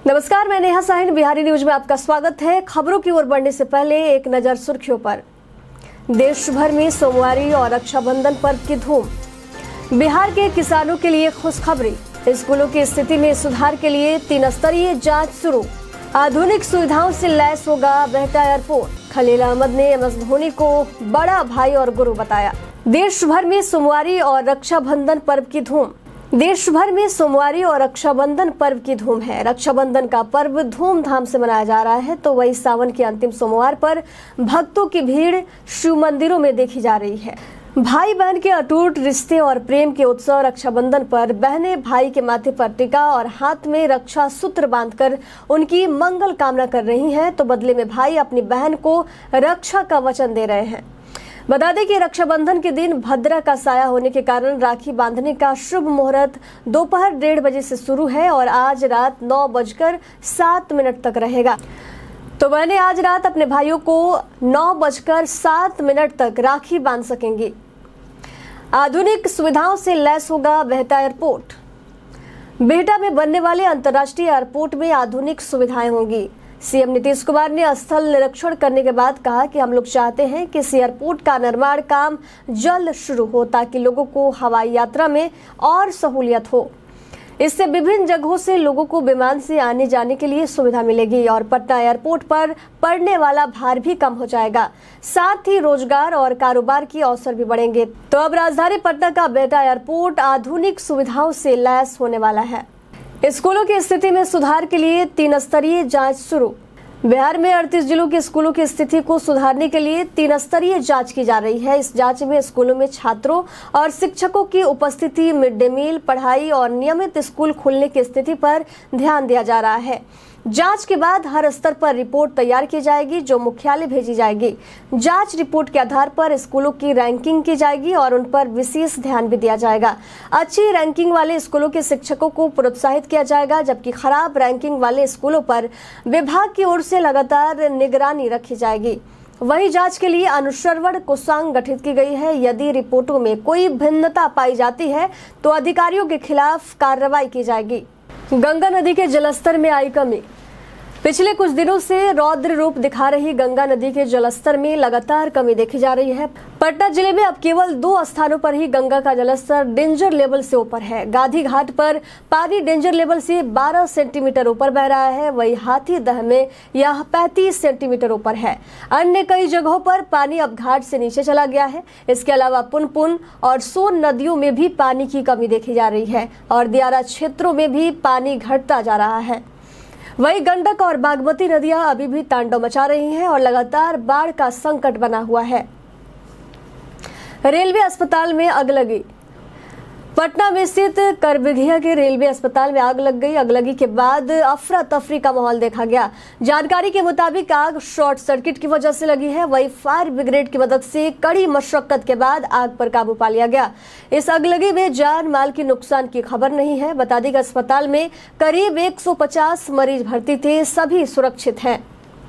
नमस्कार, मैं नेहा साहिन, बिहारी न्यूज में आपका स्वागत है। खबरों की ओर बढ़ने से पहले एक नजर सुर्खियों पर। देश भर में सोमवारी और रक्षाबंधन पर्व की धूम। बिहार के किसानों के लिए खुशखबरी। स्कूलों की स्थिति में सुधार के लिए 3 स्तरीय जांच शुरू। आधुनिक सुविधाओं से लैस होगा बेहटा एयरपोर्ट। खलील अहमद ने MS धोनी को बड़ा भाई और गुरु बताया। देश भर में सोमवारी और रक्षाबंधन पर्व की धूम। देश भर में सोमवारी और रक्षाबंधन पर्व की धूम है। रक्षाबंधन का पर्व धूमधाम से मनाया जा रहा है, तो वही सावन के अंतिम सोमवार पर भक्तों की भीड़ शिव मंदिरों में देखी जा रही है। भाई बहन के अटूट रिश्ते और प्रेम के उत्सव रक्षाबंधन पर बहनें भाई के माथे पर टीका और हाथ में रक्षा सूत्र बांधकर उनकी मंगल कामना कर रही हैं, तो बदले में भाई अपनी बहन को रक्षा का वचन दे रहे हैं। बता दें कि रक्षाबंधन के दिन भद्रा का साया होने के कारण राखी बांधने का शुभ मुहूर्त दोपहर 1:30 बजे से शुरू है और आज रात 9:07 तक रहेगा। तो बहनें आज रात अपने भाइयों को 9:07 तक राखी बांध सकेंगी। आधुनिक सुविधाओं से लैस होगा बेहटा एयरपोर्ट। बेहटा में बनने वाले अंतर्राष्ट्रीय एयरपोर्ट में आधुनिक सुविधाएं होंगी। सीएम नीतीश कुमार ने स्थल निरीक्षण करने के बाद कहा कि हम लोग चाहते हैं कि इस एयरपोर्ट का निर्माण काम जल्द शुरू हो ताकि लोगों को हवाई यात्रा में और सहूलियत हो। इससे विभिन्न जगहों से लोगों को विमान से आने जाने के लिए सुविधा मिलेगी और पटना एयरपोर्ट पर पड़ने वाला भार भी कम हो जाएगा। साथ ही रोजगार और कारोबार के अवसर भी बढ़ेंगे। तो अब राजधानी पटना का बेहटा एयरपोर्ट आधुनिक सुविधाओं से लैस होने वाला है। स्कूलों की स्थिति में सुधार के लिए 3 स्तरीय जांच शुरू। बिहार में 38 जिलों के स्कूलों की स्थिति को सुधारने के लिए 3 स्तरीय जांच की जा रही है। इस जांच में स्कूलों में छात्रों और शिक्षकों की उपस्थिति, मिड डे मील, पढ़ाई और नियमित स्कूल खुलने की स्थिति पर ध्यान दिया जा रहा है। जांच के बाद हर स्तर पर रिपोर्ट तैयार की जाएगी जो मुख्यालय भेजी जाएगी। जांच रिपोर्ट के आधार पर स्कूलों की रैंकिंग की जाएगी और उन पर विशेष ध्यान भी दिया जाएगा। अच्छी रैंकिंग वाले स्कूलों के शिक्षकों को प्रोत्साहित किया जाएगा, जबकि खराब रैंकिंग वाले स्कूलों पर विभाग की ओर से लगातार निगरानी रखी जाएगी। वहीं जांच के लिए अनुश्रवण कोषांग गठित की गई है। यदि रिपोर्टों में कोई भिन्नता पाई जाती है तो अधिकारियों के खिलाफ कार्रवाई की जाएगी। गंगा नदी के जलस्तर में आई कमी। पिछले कुछ दिनों से रौद्र रूप दिखा रही गंगा नदी के जलस्तर में लगातार कमी देखी जा रही है। पटना जिले में अब केवल 2 स्थानों पर ही गंगा का जलस्तर डेंजर लेवल से ऊपर है। गांधी घाट पर पानी डेंजर लेवल से 12 सेंटीमीटर ऊपर बह रहा है, वही हाथीदह में यह 35 सेंटीमीटर ऊपर है। अन्य कई जगहों पर पानी अब घाट से नीचे चला गया है। इसके अलावा पुनपुन और सोन नदियों में भी पानी की कमी देखी जा रही है और दियारा क्षेत्रों में भी पानी घटता जा रहा है। वहीं गंडक और बागमती नदियां अभी भी तांडव मचा रही हैं और लगातार बाढ़ का संकट बना हुआ है। रेलवे अस्पताल में आग लगी। पटना में स्थित करबिघिया के रेलवे अस्पताल में आग लग गई। आगलगी के बाद अफरा तफरी का माहौल देखा गया। जानकारी के मुताबिक आग शॉर्ट सर्किट की वजह से लगी है। वही फायर ब्रिगेड की मदद से कड़ी मशक्कत के बाद आग पर काबू पा लिया गया। इस आगलगी में जान माल की नुकसान की खबर नहीं है। बता दें कि अस्पताल में करीब 150 मरीज भर्ती थे, सभी सुरक्षित हैं।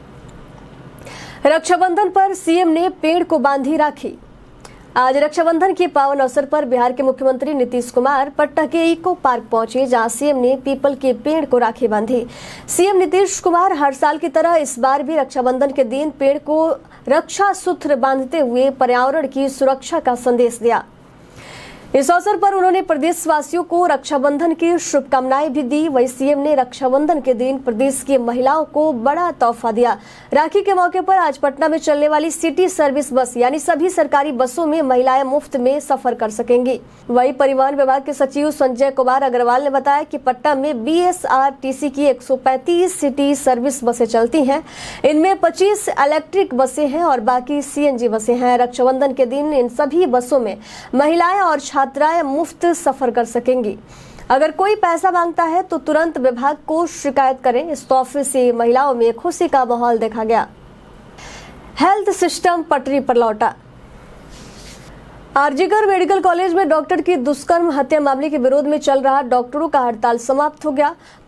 रक्षाबंधन पर सीएम ने पेड़ को बांधी राखी। आज रक्षाबंधन के पावन अवसर पर बिहार के मुख्यमंत्री नीतीश कुमार पटना के इको पार्क पहुंचे, जहां सीएम ने पीपल के पेड़ को राखी बांधी। सीएम नीतीश कुमार हर साल की तरह इस बार भी रक्षाबंधन के दिन पेड़ को रक्षा सूत्र बांधते हुए पर्यावरण की सुरक्षा का संदेश दिया। इस अवसर पर उन्होंने प्रदेशवासियों को रक्षाबंधन की शुभकामनाएं भी दी। वही सीएम ने रक्षाबंधन के दिन प्रदेश की महिलाओं को बड़ा तोहफा दिया। राखी के मौके पर आज पटना में चलने वाली सिटी सर्विस बस यानी सभी सरकारी बसों में महिलाएं मुफ्त में सफर कर सकेंगी। वही परिवहन विभाग के सचिव संजय कुमार अग्रवाल ने बताया कि पटना में BSRTC की 135 सिटी सर्विस बसें चलती हैं। इनमें 25 इलेक्ट्रिक बसें हैं और बाकी CNG बसें हैं। रक्षाबंधन के दिन इन सभी बसों में महिलाएं और छात्राएं मुफ्त सफर कर सकेंगी। अगर कोई पैसा मांगता है तो तुरंत विभाग को शिकायत करें। इस तोहफे से महिलाओं में खुशी का माहौल देखा गया। हेल्थ सिस्टम पटरी पर लौटा। आरजीकर मेडिकल कॉलेज में डॉक्टर की दुष्कर्म हत्या मामले के विरोध में चल रहा डॉक्टरों का हड़ताल समाप्त हो गया।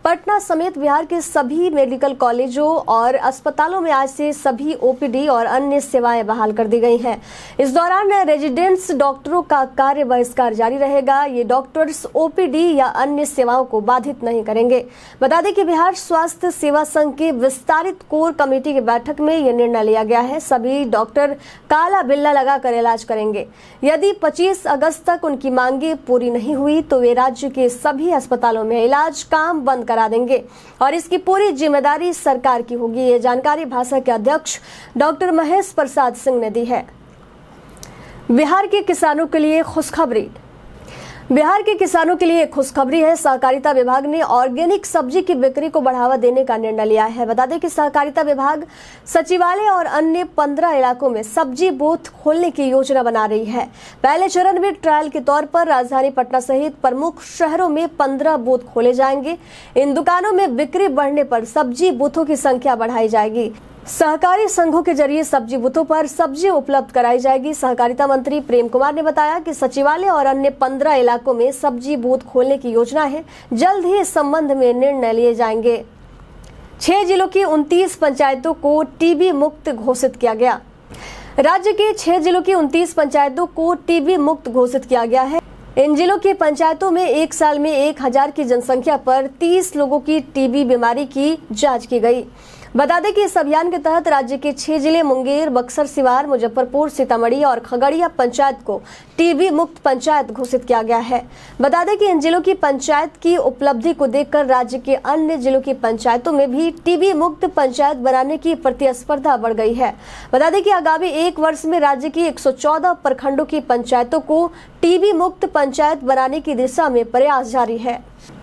पटना समेत बिहार के सभी मेडिकल कॉलेजों और अस्पतालों में आज से सभी ओपीडी और अन्य सेवाएं बहाल कर दी गई हैं। इस दौरान रेजिडेंट्स डॉक्टरों का कार्य बहिष्कार जारी रहेगा। ये डॉक्टर्स ओपीडी या अन्य सेवाओं को बाधित नहीं करेंगे। बता दें कि बिहार स्वास्थ्य सेवा संघ की विस्तारित कोर कमेटी की बैठक में यह निर्णय लिया गया है। सभी डॉक्टर काला बिल्ला लगाकर इलाज करेंगे। यदि 25 अगस्त तक उनकी मांगे पूरी नहीं हुई तो वे राज्य के सभी अस्पतालों में इलाज काम बंद करा देंगे और इसकी पूरी जिम्मेदारी सरकार की होगी। ये जानकारी भाषा के अध्यक्ष डॉक्टर महेश प्रसाद सिंह ने दी है। बिहार के किसानों के लिए खुशखबरी। बिहार के किसानों के लिए खुशखबरी है। सहकारिता विभाग ने ऑर्गेनिक सब्जी की बिक्री को बढ़ावा देने का निर्णय लिया है। बता दें कि सहकारिता विभाग सचिवालय और अन्य 15 इलाकों में सब्जी बूथ खोलने की योजना बना रही है। पहले चरण में ट्रायल के तौर पर राजधानी पटना सहित प्रमुख शहरों में 15 बूथ खोले जाएंगे। इन दुकानों में बिक्री बढ़ने पर सब्जी बूथों की संख्या बढ़ाई जाएगी। सहकारी संघों के जरिए सब्जी बूथों पर सब्जी उपलब्ध कराई जाएगी। सहकारिता मंत्री प्रेम कुमार ने बताया कि सचिवालय और अन्य 15 इलाकों में सब्जी बूथ खोलने की योजना है। जल्द ही इस संबंध में निर्णय लिए जाएंगे। 6 जिलों की 29 पंचायतों को टीबी मुक्त घोषित किया गया। राज्य के 6 जिलों की 29 पंचायतों को टीबी मुक्त घोषित किया गया है। इन जिलों की पंचायतों में एक साल में 1000 की जनसंख्या पर 30 लोगों की टीबी बीमारी की जांच की गई। बता दें कि इस अभियान के तहत राज्य के 6 जिले मुंगेर, बक्सर, सिवान, मुजफ्फरपुर, सीतामढ़ी और खगड़िया पंचायत को टीबी मुक्त पंचायत घोषित किया गया है। बता दें कि इन जिलों की पंचायत की उपलब्धि को देखकर राज्य के अन्य जिलों की पंचायतों में भी टीबी मुक्त पंचायत बनाने की प्रतिस्पर्धा बढ़ गई है। बता दें कि आगामी 1 वर्ष में राज्य की 114 प्रखंडों की पंचायतों को टीबी मुक्त पंचायत बनाने की दिशा में प्रयास जारी है।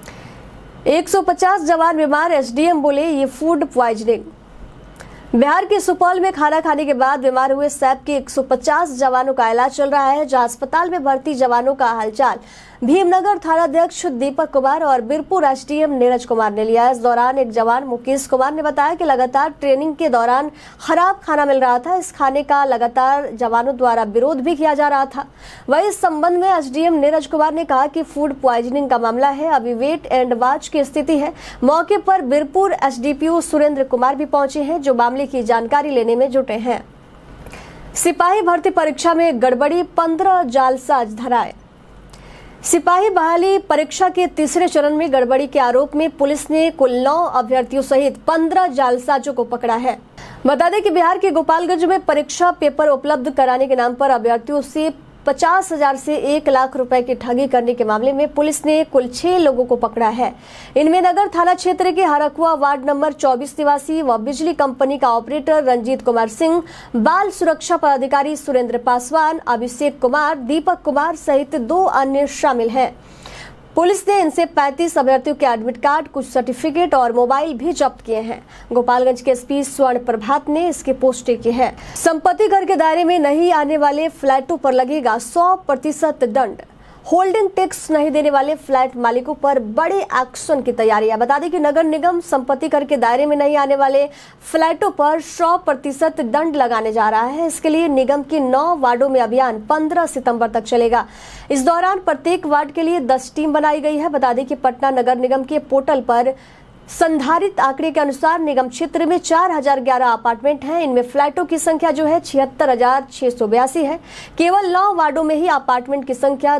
150 जवान बीमार, एसडीएम बोले ये फूड प्वाइजनिंग। बिहार के सुपौल में खाना खाने के बाद बीमार हुए सैप के 150 जवानों का इलाज चल रहा है, जहां अस्पताल में भर्ती जवानों का हालचाल भीमनगर थानाध्यक्ष दीपक कुमार और बिरपुर एसडीएम नीरज कुमार ने लिया। इस दौरान एक जवान मुकेश कुमार ने बताया कि लगातार ट्रेनिंग के दौरान खराब खाना मिल रहा था। इस खाने का लगातार जवानों द्वारा विरोध भी किया जा रहा था। वहीं इस संबंध में एसडीएम नीरज कुमार ने कहा कि फूड प्वाइजनिंग का मामला है, अभी वेट एंड वॉच की स्थिति है। मौके पर बिरपुर एसडीपीओ सुरेंद्र कुमार भी पहुंचे हैं, जो मामले की जानकारी लेने में जुटे हैं। सिपाही भर्ती परीक्षा में गड़बड़ी, 15 जालसाज धराए। सिपाही बहाली परीक्षा के तीसरे चरण में गड़बड़ी के आरोप में पुलिस ने कुल 9 अभ्यर्थियों सहित 15 जालसाजों को पकड़ा है। बता दें कि बिहार के गोपालगंज में परीक्षा पेपर उपलब्ध कराने के नाम पर अभ्यर्थियों से 50,000 से 1 लाख रुपए की ठगी करने के मामले में पुलिस ने कुल 6 लोगों को पकड़ा है। इनमें नगर थाना क्षेत्र के हरकुआ वार्ड नंबर 24 निवासी व बिजली कंपनी का ऑपरेटर रंजीत कुमार सिंह, बाल सुरक्षा पदाधिकारी सुरेंद्र पासवान, अभिषेक कुमार, दीपक कुमार सहित 2 अन्य शामिल हैं। पुलिस ने इनसे 35 अभ्यर्थियों के एडमिट कार्ड, कुछ सर्टिफिकेट और मोबाइल भी जब्त किए हैं। गोपालगंज के एसपी स्वर्ण प्रभात ने इसकी पुष्टि की है। संपत्ति कर के दायरे में नहीं आने वाले फ्लैटों पर लगेगा 100% दंड। होल्डिंग टैक्स नहीं देने वाले फ्लैट मालिकों पर बड़े एक्शन की तैयारी है। बता दें कि नगर निगम संपत्ति कर के दायरे में नहीं आने वाले फ्लैटों पर 100% दंड लगाने जा रहा है। इसके लिए निगम की 9 वार्डों में अभियान 15 सितंबर तक चलेगा। इस दौरान प्रत्येक वार्ड के लिए 10 टीम बनाई गई है। बता दें कि पटना नगर निगम के पोर्टल पर संधारित आंकड़े के अनुसार निगम क्षेत्र में 4011 अपार्टमेंट हैं। इनमें फ्लैटों की संख्या जो है 76,682 है। केवल 9 वार्डों में ही अपार्टमेंट की संख्या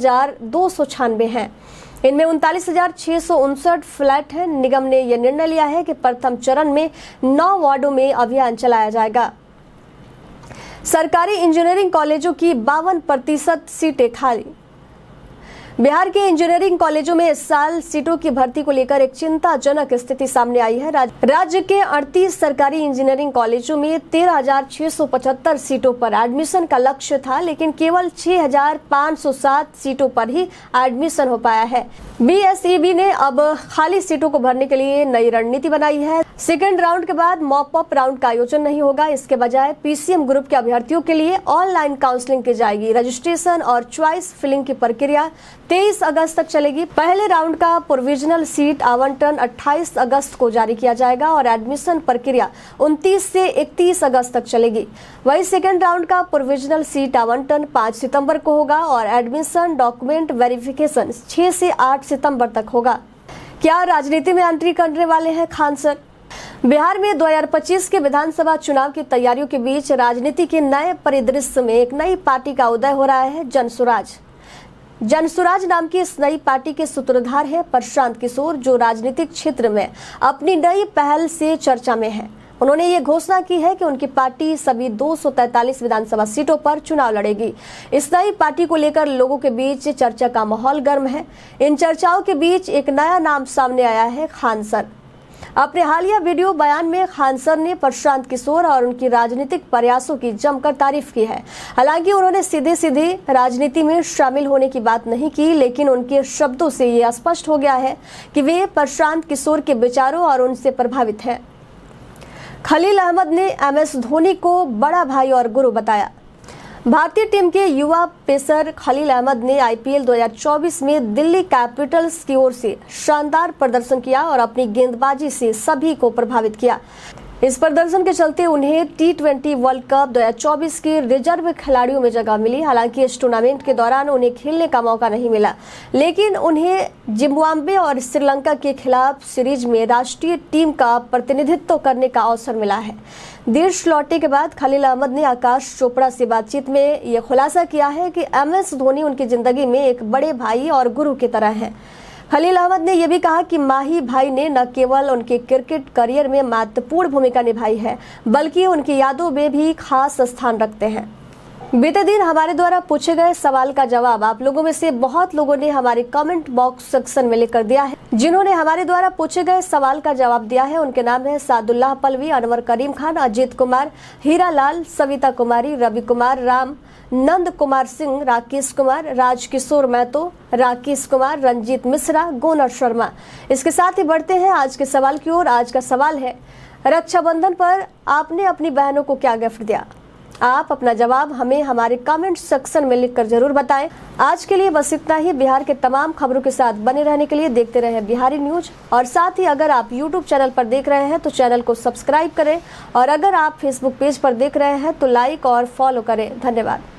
2,296 है। इनमें 39,659 फ्लैट हैं। निगम ने यह निर्णय लिया है कि प्रथम चरण में 9 वार्डों में अभियान चलाया जाएगा। सरकारी इंजीनियरिंग कॉलेजों की 52% सीटें खाली। बिहार के इंजीनियरिंग कॉलेजों में इस साल सीटों की भर्ती को लेकर एक चिंताजनक स्थिति सामने आई है। राज्य के 38 सरकारी इंजीनियरिंग कॉलेजों में 13,675 सीटों पर एडमिशन का लक्ष्य था, लेकिन केवल 6,507 सीटों पर ही एडमिशन हो पाया है। बीएसईबी ने अब खाली सीटों को भरने के लिए नई रणनीति बनाई है। सेकेंड राउंड के बाद मॉप अप राउंड का आयोजन नहीं होगा। इसके बजाय पीसीएम ग्रुप के अभ्यर्थियों के लिए ऑनलाइन काउंसलिंग की जाएगी। रजिस्ट्रेशन और च्वाइस फिलिंग की प्रक्रिया 23 अगस्त तक चलेगी। पहले राउंड का प्रोविजनल सीट आवंटन 28 अगस्त को जारी किया जाएगा और एडमिशन प्रक्रिया 29 से 31 अगस्त तक चलेगी। वहीं सेकेंड राउंड का प्रोविजनल सीट आवंटन 5 सितंबर को होगा और एडमिशन डॉक्यूमेंट वेरिफिकेशन 6 से 8 सितंबर तक होगा। क्या राजनीति में एंट्री करने वाले हैं खान सर? बिहार में 2025 के विधानसभा चुनाव की तैयारियों के बीच राजनीति के नए परिदृश्य में एक नई पार्टी का उदय हो रहा है, जनसुराज। जनसुराज नाम की इस नई पार्टी के सूत्रधार है प्रशांत किशोर, जो राजनीतिक क्षेत्र में अपनी नई पहल से चर्चा में है। उन्होंने ये घोषणा की है कि उनकी पार्टी सभी 243 विधानसभा सीटों पर चुनाव लड़ेगी। इस नई पार्टी को लेकर लोगों के बीच चर्चा का माहौल गर्म है। इन चर्चाओं के बीच एक नया नाम सामने आया है, खान सर। अपने हालिया वीडियो बयान में खान सर ने प्रशांत किशोर और उनकी राजनीतिक प्रयासों की जमकर तारीफ की है। हालांकि उन्होंने सीधे राजनीति में शामिल होने की बात नहीं की, लेकिन उनके शब्दों से ये स्पष्ट हो गया है कि वे प्रशांत किशोर के विचारों और उनसे प्रभावित हैं। खलील अहमद ने MS धोनी को बड़ा भाई और गुरु बताया। भारतीय टीम के युवा पेसर खलील अहमद ने IPL 2024 में दिल्ली कैपिटल्स की ओर से शानदार प्रदर्शन किया और अपनी गेंदबाजी से सभी को प्रभावित किया। इस प्रदर्शन के चलते उन्हें T20 वर्ल्ड कप 2024 के रिजर्व खिलाड़ियों में जगह मिली। हालांकि इस टूर्नामेंट के दौरान उन्हें खेलने का मौका नहीं मिला, लेकिन उन्हें जिम्बाब्वे और श्रीलंका के खिलाफ सीरीज में राष्ट्रीय टीम का प्रतिनिधित्व करने का अवसर मिला है। देश लौटने के बाद खलील अहमद ने आकाश चोपड़ा से बातचीत में यह खुलासा किया है कि MS धोनी उनकी जिंदगी में एक बड़े भाई और गुरु की तरह हैं। खलील अहमद ने यह भी कहा कि माही भाई ने न केवल उनके क्रिकेट करियर में महत्वपूर्ण भूमिका निभाई है, बल्कि उनकी यादों में भी खास स्थान रखते हैं। बीते दिन हमारे द्वारा पूछे गए सवाल का जवाब आप लोगों में से बहुत लोगों ने हमारे कमेंट बॉक्स सेक्शन में लिखकर दिया है। जिन्होंने हमारे द्वारा पूछे गए सवाल का जवाब दिया है उनके नाम है सादुल्लाह पलवी, अनवर करीम खान, अजीत कुमार, हीरा लाल, सविता कुमारी, रवि कुमार, राम, नंद कुमार सिंह, राकेश कुमार, राजकिशोर महतो, राकेश कुमार, रंजीत मिश्रा, गोनर शर्मा। इसके साथ ही बढ़ते हैं आज के सवाल की ओर। आज का सवाल है, रक्षाबंधन पर आपने अपनी बहनों को क्या गिफ्ट दिया? आप अपना जवाब हमें हमारे कमेंट सेक्शन में लिखकर जरूर बताएं। आज के लिए बस इतना ही। बिहार के तमाम खबरों के साथ बने रहने के लिए देखते रहें बिहारी न्यूज। और साथ ही अगर आप YouTube चैनल पर देख रहे हैं तो चैनल को सब्सक्राइब करें, और अगर आप Facebook पेज पर देख रहे हैं तो लाइक और फॉलो करें। धन्यवाद।